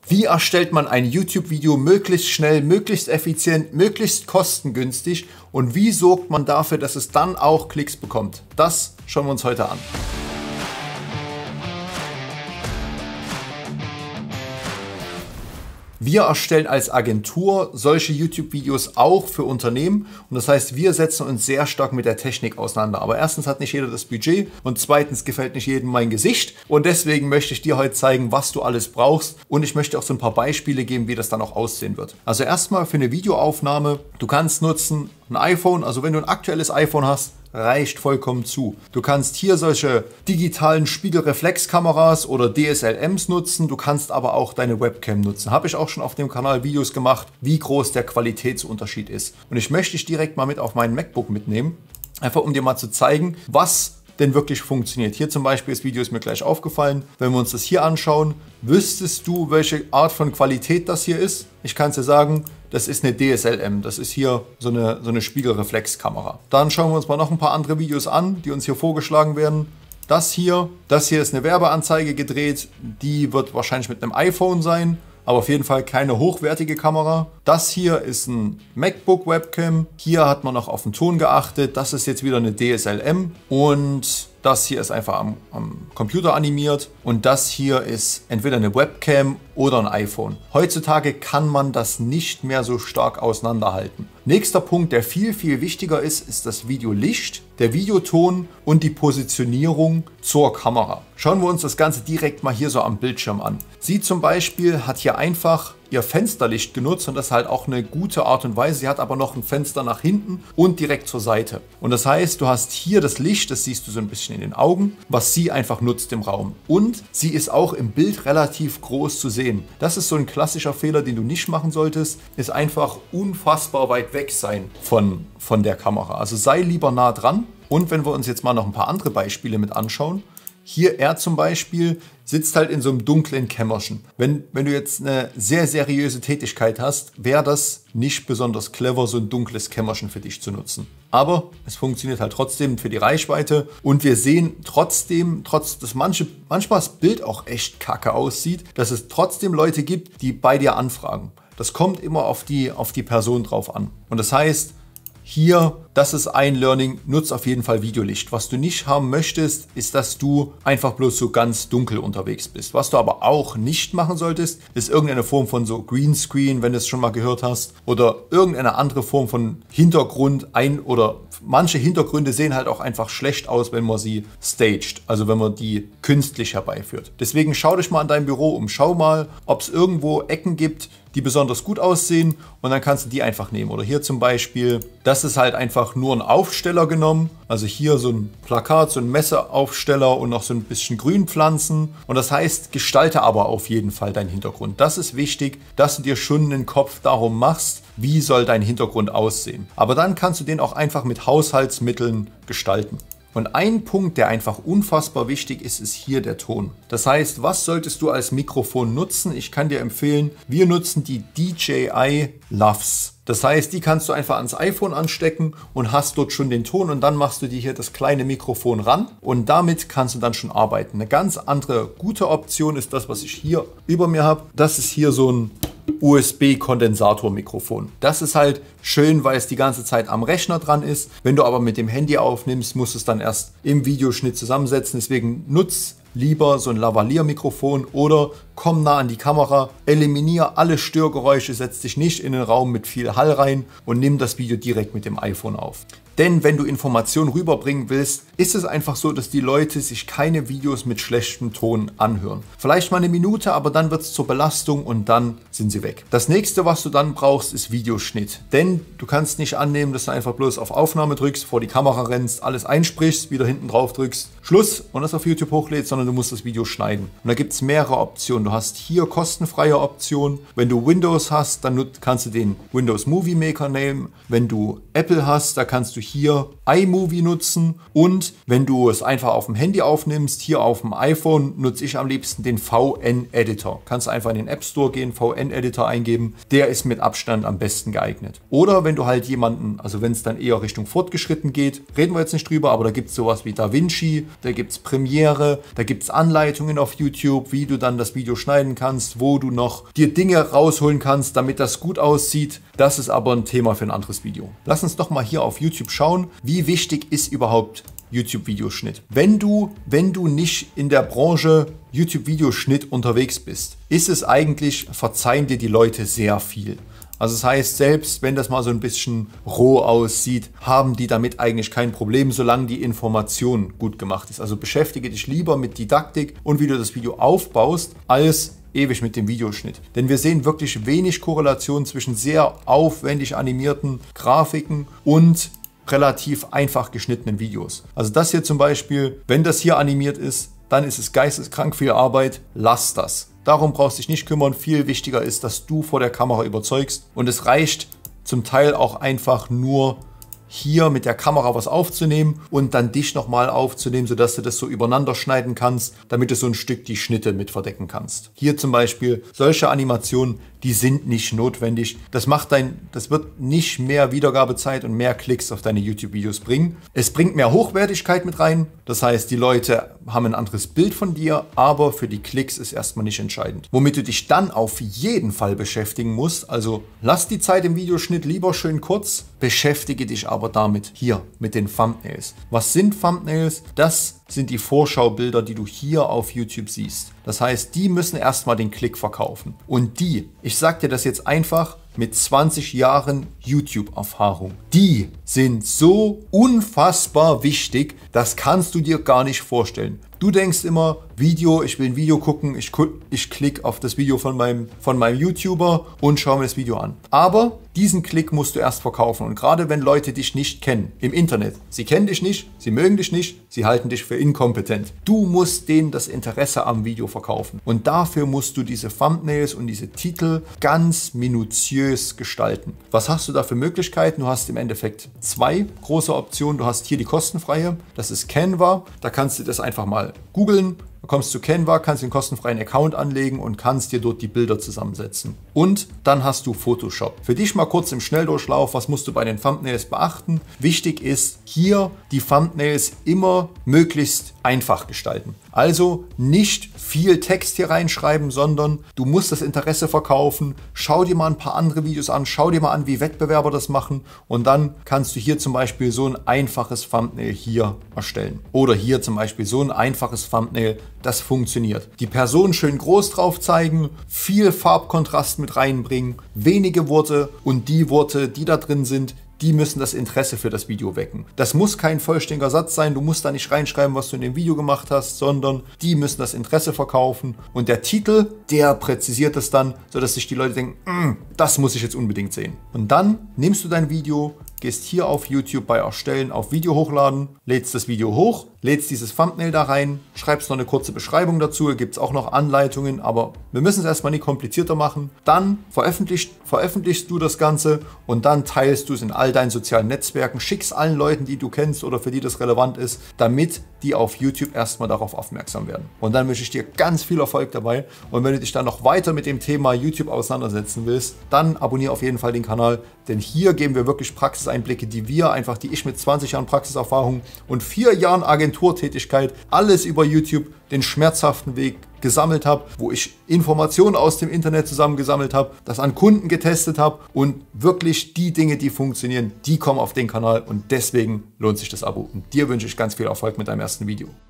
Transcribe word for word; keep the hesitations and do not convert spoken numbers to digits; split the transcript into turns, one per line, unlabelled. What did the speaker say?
Wie erstellt man ein YouTube-Video möglichst schnell, möglichst effizient, möglichst kostengünstig und wie sorgt man dafür, dass es dann auch Klicks bekommt? Das schauen wir uns heute an. Wir erstellen als Agentur solche YouTube-Videos auch für Unternehmen und das heißt, wir setzen uns sehr stark mit der Technik auseinander. Aber erstens hat nicht jeder das Budget und zweitens gefällt nicht jedem mein Gesicht und deswegen möchte ich dir heute zeigen, was du alles brauchst und ich möchte auch so ein paar Beispiele geben, wie das dann auch aussehen wird. Also erstmal für eine Videoaufnahme, du kannst nutzen ein iPhone, also wenn du ein aktuelles iPhone hast, reicht vollkommen zu. Du kannst hier solche digitalen Spiegelreflexkameras oder D S L Ms nutzen. Du kannst aber auch deine Webcam nutzen. Habe ich auch schon auf dem Kanal Videos gemacht, wie groß der Qualitätsunterschied ist. Und ich möchte dich direkt mal mit auf meinen MacBook mitnehmen, einfach um dir mal zu zeigen, was denn wirklich funktioniert. Hier zum Beispiel, das Video ist mir gleich aufgefallen. Wenn wir uns das hier anschauen, wüsstest du, welche Art von Qualität das hier ist? Ich kann es dir sagen, das ist eine D S L M. Das ist hier so eine, so eine Spiegelreflexkamera. Dann schauen wir uns mal noch ein paar andere Videos an, die uns hier vorgeschlagen werden. Das hier, das hier ist eine Werbeanzeige gedreht. Die wird wahrscheinlich mit einem iPhone sein, aber auf jeden Fall keine hochwertige Kamera. Das hier ist ein MacBook Webcam. Hier hat man noch auf den Ton geachtet. Das ist jetzt wieder eine D S L M und das hier ist einfach am, am Computer animiert und das hier ist entweder eine Webcam oder ein iPhone. Heutzutage kann man das nicht mehr so stark auseinanderhalten. Nächster Punkt, der viel, viel wichtiger ist, ist das Videolicht, der Videoton und die Positionierung zur Kamera. Schauen wir uns das Ganze direkt mal hier so am Bildschirm an. Sie zum Beispiel hat hier einfach ihr Fensterlicht genutzt und das ist halt auch eine gute Art und Weise. Sie hat aber noch ein Fenster nach hinten und direkt zur Seite. Und das heißt, du hast hier das Licht, das siehst du so ein bisschen in den Augen, was sie einfach nutzt im Raum. Und sie ist auch im Bild relativ groß zu sehen. Das ist so ein klassischer Fehler, den du nicht machen solltest, ist einfach unfassbar weit weg sein von, von der Kamera. Also sei lieber nah dran. Und wenn wir uns jetzt mal noch ein paar andere Beispiele mit anschauen, hier er zum Beispiel sitzt halt in so einem dunklen Kämmerchen. Wenn, wenn du jetzt eine sehr seriöse Tätigkeit hast, wäre das nicht besonders clever, so ein dunkles Kämmerchen für dich zu nutzen. Aber es funktioniert halt trotzdem für die Reichweite und wir sehen trotzdem, trotz dass manche, manchmal das Bild auch echt kacke aussieht, dass es trotzdem Leute gibt, die bei dir anfragen. Das kommt immer auf die, auf die Person drauf an. Und das heißt, hier, das ist ein Learning, nutz auf jeden Fall Videolicht. Was du nicht haben möchtest, ist, dass du einfach bloß so ganz dunkel unterwegs bist. Was du aber auch nicht machen solltest, ist irgendeine Form von so Greenscreen, wenn du es schon mal gehört hast, oder irgendeine andere Form von Hintergrund ein oder manche Hintergründe sehen halt auch einfach schlecht aus, wenn man sie staged, also wenn man die künstlich herbeiführt. Deswegen schau dich mal an deinem Büro um, schau mal, ob es irgendwo Ecken gibt, die besonders gut aussehen und dann kannst du die einfach nehmen. Oder hier zum Beispiel, das ist halt einfach nur ein Aufsteller genommen. Also hier so ein Plakat, so ein Messeaufsteller und noch so ein bisschen Grünpflanzen. Und das heißt, gestalte aber auf jeden Fall deinen Hintergrund. Das ist wichtig, dass du dir schon einen Kopf darum machst, wie soll dein Hintergrund aussehen. Aber dann kannst du den auch einfach mit Haushaltsmitteln gestalten. Und ein Punkt, der einfach unfassbar wichtig ist, ist hier der Ton. Das heißt, was solltest du als Mikrofon nutzen? Ich kann dir empfehlen, wir nutzen die D J I Loves. Das heißt, die kannst du einfach ans iPhone anstecken und hast dort schon den Ton und dann machst du dir hier das kleine Mikrofon ran und damit kannst du dann schon arbeiten. Eine ganz andere gute Option ist das, was ich hier über mir habe. Das ist hier so ein U S B-Kondensatormikrofon. Das ist halt schön, weil es die ganze Zeit am Rechner dran ist. Wenn du aber mit dem Handy aufnimmst, musst du es dann erst im Videoschnitt zusammensetzen. Deswegen nutz lieber so ein Lavalier-Mikrofon oder komm nah an die Kamera, eliminiere alle Störgeräusche, setz dich nicht in den Raum mit viel Hall rein und nimm das Video direkt mit dem iPhone auf. Denn wenn du Informationen rüberbringen willst, ist es einfach so, dass die Leute sich keine Videos mit schlechtem Ton anhören. Vielleicht mal eine Minute, aber dann wird es zur Belastung und dann sind sie weg. Das nächste, was du dann brauchst, ist Videoschnitt. Denn du kannst nicht annehmen, dass du einfach bloß auf Aufnahme drückst, vor die Kamera rennst, alles einsprichst, wieder hinten drauf drückst, Schluss und das auf YouTube hochlädst, sondern du musst das Video schneiden. Und da gibt es mehrere Optionen. Du hast hier kostenfreie Optionen. Wenn du Windows hast, dann kannst du den Windows Movie Maker nehmen. Wenn du Apple hast, da kannst du hier iMovie nutzen und wenn du es einfach auf dem Handy aufnimmst, hier auf dem iPhone nutze ich am liebsten den V N-Editor. Kannst einfach in den App Store gehen, V N-Editor eingeben, der ist mit Abstand am besten geeignet. Oder wenn du halt jemanden, also wenn es dann eher Richtung fortgeschritten geht, reden wir jetzt nicht drüber, aber da gibt es sowas wie DaVinci da gibt es Premiere, da gibt es Anleitungen auf YouTube, wie du dann das Video schneiden kannst, wo du noch dir Dinge rausholen kannst, damit das gut aussieht. Das ist aber ein Thema für ein anderes Video. Lass uns doch mal hier auf YouTube schauen, wie wichtig ist überhaupt YouTube-Videoschnitt. Wenn du, wenn du nicht in der Branche YouTube-Videoschnitt unterwegs bist, ist es eigentlich, verzeihen dir die Leute sehr viel. Also das heißt, selbst wenn das mal so ein bisschen roh aussieht, haben die damit eigentlich kein Problem, solange die Information gut gemacht ist. Also beschäftige dich lieber mit Didaktik und wie du das Video aufbaust, als ewig mit dem Videoschnitt. Denn wir sehen wirklich wenig Korrelation zwischen sehr aufwendig animierten Grafiken und relativ einfach geschnittenen Videos. Also das hier zum Beispiel, wenn das hier animiert ist, dann ist es geisteskrank viel Arbeit, lass das. Darum brauchst du dich nicht kümmern. Viel wichtiger ist, dass du vor der Kamera überzeugst. Und es reicht zum Teil auch einfach nur, hier mit der Kamera was aufzunehmen und dann dich nochmal aufzunehmen, sodass du das so übereinander schneiden kannst, damit du so ein Stück die Schnitte mit verdecken kannst. Hier zum Beispiel solche Animationen, die sind nicht notwendig. Das macht dein, das wird nicht mehr Wiedergabezeit und mehr Klicks auf deine YouTube-Videos bringen. Es bringt mehr Hochwertigkeit mit rein. Das heißt, die Leute haben ein anderes Bild von dir, aber für die Klicks ist erstmal nicht entscheidend. Womit du dich dann auf jeden Fall beschäftigen musst, also lass die Zeit im Videoschnitt lieber schön kurz, beschäftige dich aber damit hier mit den Thumbnails. Was sind Thumbnails? Das sind die Vorschaubilder, die du hier auf YouTube siehst. Das heißt, die müssen erstmal den Klick verkaufen. Und die, ich sag dir das jetzt einfach mit zwanzig Jahren YouTube-Erfahrung, die sind so unfassbar wichtig, das kannst du dir gar nicht vorstellen. Du denkst immer, Video, ich will ein Video gucken, ich, ich klicke auf das Video von meinem, von meinem YouTuber und schaue mir das Video an. Aber diesen Klick musst du erst verkaufen. Und gerade wenn Leute dich nicht kennen im Internet, sie kennen dich nicht, sie mögen dich nicht, sie halten dich für inkompetent. Du musst denen das Interesse am Video verkaufen. Und dafür musst du diese Thumbnails und diese Titel ganz minutiös gestalten. Was hast du da für Möglichkeiten? Du hast im Endeffekt zwei große Optionen. Du hast hier die kostenfreie, das ist Canva. Da kannst du das einfach mal googeln. Du kommst zu Canva, kannst den kostenfreien Account anlegen und kannst dir dort die Bilder zusammensetzen. Und dann hast du Photoshop. Für dich mal kurz im Schnelldurchlauf, was musst du bei den Thumbnails beachten? Wichtig ist, hier die Thumbnails immer möglichst einfach gestalten. Also nicht viel Text hier reinschreiben, sondern du musst das Interesse verkaufen. Schau dir mal ein paar andere Videos an, schau dir mal an, wie Wettbewerber das machen und dann kannst du hier zum Beispiel so ein einfaches Thumbnail hier erstellen. Oder hier zum Beispiel so ein einfaches Thumbnail, das funktioniert. Die Person schön groß drauf zeigen, viel Farbkontrast mit reinbringen, wenige Worte und die Worte, die da drin sind, die müssen das Interesse für das Video wecken. Das muss kein vollständiger Satz sein, du musst da nicht reinschreiben, was du in dem Video gemacht hast, sondern die müssen das Interesse verkaufen und der Titel, der präzisiert es dann, sodass sich die Leute denken, das muss ich jetzt unbedingt sehen. Und dann nimmst du dein Video, gehst hier auf YouTube bei Erstellen auf Video hochladen, lädst das Video hoch, lädst dieses Thumbnail da rein, schreibst noch eine kurze Beschreibung dazu, da gibt es auch noch Anleitungen, aber wir müssen es erstmal nicht komplizierter machen. Dann veröffentlichst, veröffentlichst du das Ganze und dann teilst du es in all deinen sozialen Netzwerken, schickst allen Leuten, die du kennst oder für die das relevant ist, damit die auf YouTube erstmal darauf aufmerksam werden. Und dann wünsche ich dir ganz viel Erfolg dabei und wenn du dich dann noch weiter mit dem Thema YouTube auseinandersetzen willst, dann abonniere auf jeden Fall den Kanal, denn hier geben wir wirklich Praxiseinblicke, die wir einfach, die ich mit zwanzig Jahren Praxiserfahrung und vier Jahren Agenturtätigkeit, alles über YouTube, den schmerzhaften Weg gesammelt habe, wo ich Informationen aus dem Internet zusammengesammelt habe, das an Kunden getestet habe und wirklich die Dinge, die funktionieren, die kommen auf den Kanal und deswegen lohnt sich das Abo. Und dir wünsche ich ganz viel Erfolg mit deinem ersten Video.